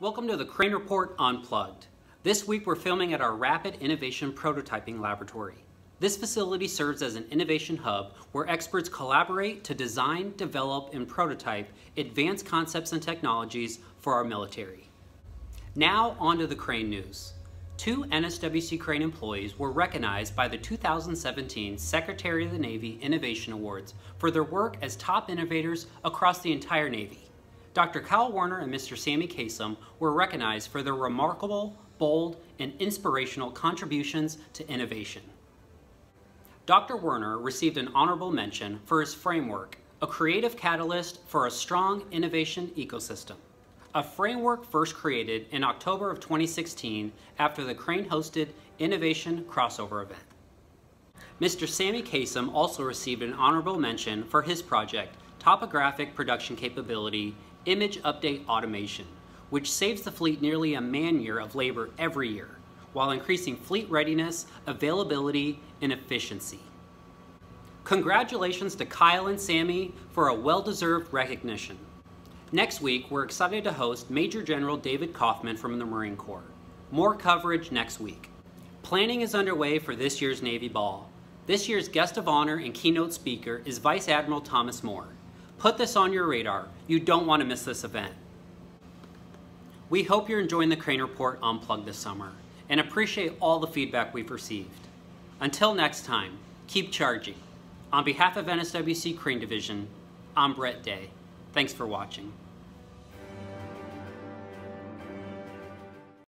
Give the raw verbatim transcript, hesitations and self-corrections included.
Welcome to the Crane Report Unplugged. This week we're filming at our Rapid Innovation Prototyping Laboratory. This facility serves as an innovation hub where experts collaborate to design, develop, and prototype advanced concepts and technologies for our military. Now on to the Crane news. Two N S W C Crane employees were recognized by the two thousand seventeen Secretary of the Navy Innovation Awards for their work as top innovators across the entire Navy. Doctor Kyle Warner and Mister Sami were recognized for their remarkable, bold, and inspirational contributions to innovation. Doctor Warner received an honorable mention for his framework, a creative catalyst for a strong innovation ecosystem. A framework first created in October of twenty sixteen after the Crane-hosted Innovation Crossover event. Mister Sami also received an honorable mention for his project, Topographic Production Capability Image Update Automation, which saves the fleet nearly a man-year of labor every year, while increasing fleet readiness, availability, and efficiency. Congratulations to Kyle and Sami for a well-deserved recognition. Next week, we're excited to host Major General David Kaufman from the Marine Corps. More coverage next week. Planning is underway for this year's Navy Ball. This year's guest of honor and keynote speaker is Vice Admiral Thomas Moore. Put this on your radar. You don't want to miss this event. We hope you're enjoying the Crane Report Unplugged this summer and appreciate all the feedback we've received. Until next time, keep charging. On behalf of N S W C Crane Division, I'm Brett Day. Thanks for watching.